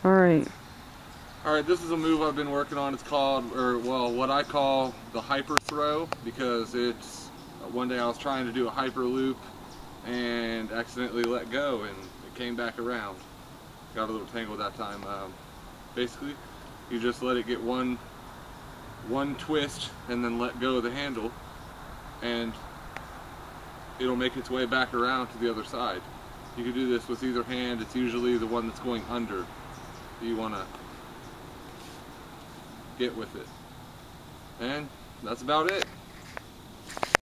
Alright. Alright, this is a move I've been working on. It's called, what I call the hyper throw, because it's, one day I was trying to do a Hyperloop and accidentally let go and it came back around. Got a little tangled that time. Basically, you just let it get one twist and then let go of the handle, and it'll make its way back around to the other side. You can do this with either hand. It's usually the one that's going under that you want to get with it. And that's about it.